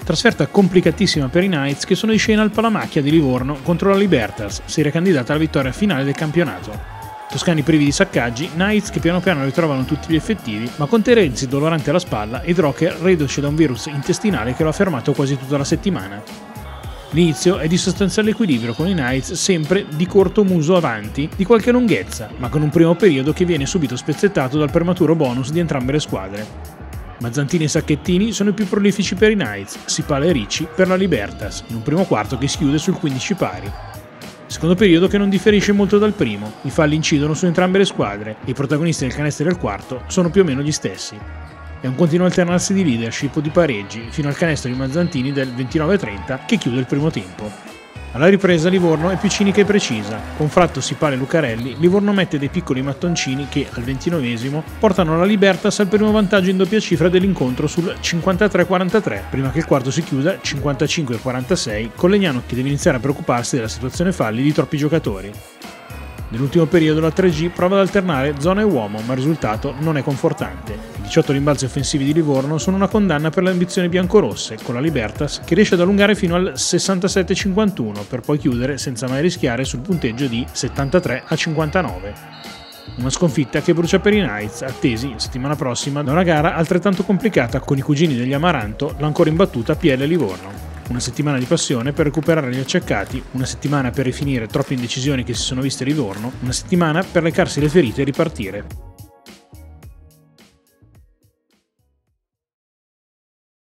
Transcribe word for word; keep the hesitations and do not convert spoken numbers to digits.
Trasferta complicatissima per i Knights che sono di scena al Palamacchia di Livorno contro la Libertas, serie candidata alla vittoria finale del campionato. Toscani privi di saccaggi, Knights che piano piano ritrovano tutti gli effettivi, ma con Terenzi dolorante alla spalla e Drocker reduce da un virus intestinale che lo ha fermato quasi tutta la settimana. L'inizio è di sostanziale equilibrio con i Knights sempre di corto muso avanti, di qualche lunghezza, ma con un primo periodo che viene subito spezzettato dal prematuro bonus di entrambe le squadre. Mazzantini e Sacchettini sono i più prolifici per i Knights, Sipala e Ricci per la Libertas, in un primo quarto che si chiude sul quindici pari. Secondo periodo che non differisce molto dal primo, i falli incidono su entrambe le squadre e i protagonisti del canestro del quarto sono più o meno gli stessi. È un continuo alternarsi di leadership o di pareggi fino al canestro di Mazzantini del ventinove a trenta che chiude il primo tempo. Alla ripresa Livorno è più cinica e precisa, con Fratto, Sipala e Lucarelli Livorno mette dei piccoli mattoncini che, al ventinovesimo, portano la Libertas al primo vantaggio in doppia cifra dell'incontro sul cinquantatré a quarantatré, prima che il quarto si chiuda cinquantacinque a quarantasei, con Legnano che deve iniziare a preoccuparsi della situazione falli di troppi giocatori. Nell'ultimo periodo la tre G prova ad alternare zona e uomo, ma il risultato non è confortante. I diciotto rimbalzi offensivi di Livorno sono una condanna per le ambizioni biancorosse, con la Libertas che riesce ad allungare fino al sessantasette a cinquantuno, per poi chiudere senza mai rischiare sul punteggio di settantatré a cinquantanove. Una sconfitta che brucia per i Knights, attesi settimana prossima da una gara altrettanto complicata con i cugini degli Amaranto, l'ancora imbattuta P L Livorno. Una settimana di passione per recuperare gli acciaccati, una settimana per rifinire troppe indecisioni che si sono viste a Livorno, una settimana per recarsi le ferite e ripartire.